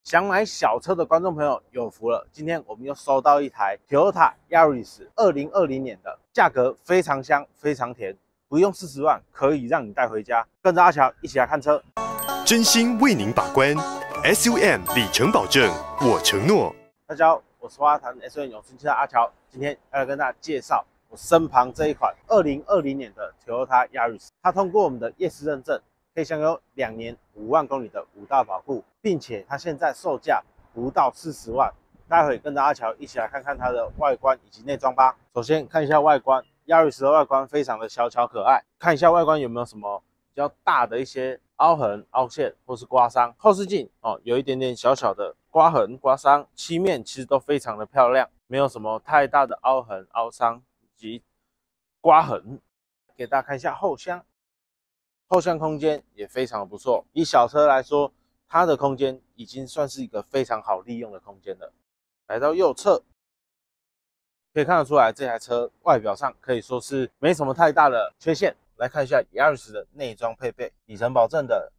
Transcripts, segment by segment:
想买小车的观众朋友有福了，今天我们又收到一台 Toyota Yaris 2020年的，价格非常香，非常甜，不用40万可以让你带回家。跟着阿乔一起来看车， 真心为您把关 ，SUM 里程保证，我承诺。 大家好，我是花坛 SUM 永生汽车阿乔，今天要来跟大家介绍我身旁这一款2020年的 Toyota Yaris， 它通过我们的夜视认证。 可以享有2年5万公里的5大保护，并且它现在售价不到40万。待会跟着阿乔一起来看看它的外观以及内装吧。首先看一下外观 ，Yaris 的外观非常的小巧可爱。看一下外观有没有什么比较大的一些凹痕、凹陷或是刮伤。后视镜有一点点小小的刮痕、刮伤，漆面其实都非常的漂亮，没有什么太大的凹痕、凹伤以及刮痕。给大家看一下后箱。 后箱空间也非常的不错，以小车来说，它的空间已经算是一个非常好利用的空间了。来到右侧，可以看得出来，这台车外表上可以说是没什么太大的缺陷。来看一下 Yaris 的内装配备，里程保证的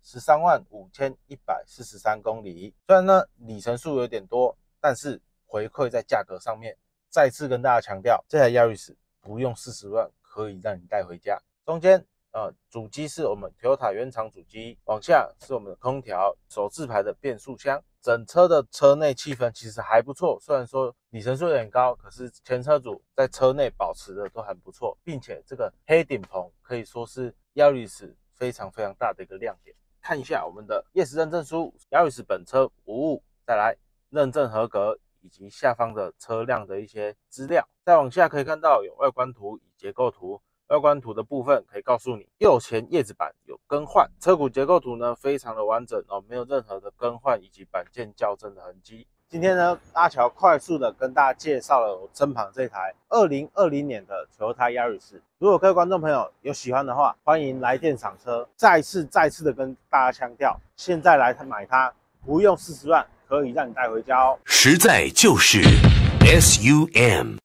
135143公里。虽然呢里程数有点多，但是回馈在价格上面，再次跟大家强调，这台 Yaris 不用40万可以让你带回家。中间。 主机是我们 Toyota 原厂主机，往下是我们的空调，手自排的变速箱，整车的车内气氛其实还不错。虽然说里程数有点高，可是前车主在车内保持的都很不错，并且这个黑顶棚可以说是 Yaris 非常大的一个亮点。看一下我们的夜视认证书 ，Yaris 本车无误，再来认证合格，以及下方的车辆的一些资料。再往下可以看到有外观图与结构图。 外观图的部分可以告诉你，右前叶子板有更换，车骨结构图呢非常的完整没有任何的更换以及板件校正的痕迹。今天呢，阿乔快速的跟大家介绍了我身旁这台2020年的 Toyota Yaris。如果各位观众朋友有喜欢的话，欢迎来电赏车。再次的跟大家强调，现在来买它不用40万，可以让你带回家哦。 实在就是 SUM。